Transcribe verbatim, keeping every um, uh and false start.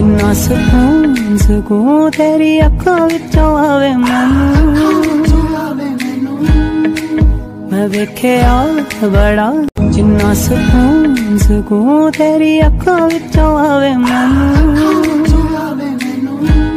जिन्ना सकून सकून तेरी अखों विचों आवे मैनू। मैं वेख्या बड़ा जिन्ना सकून सकून तेरी अखों विचों आवे मैनू।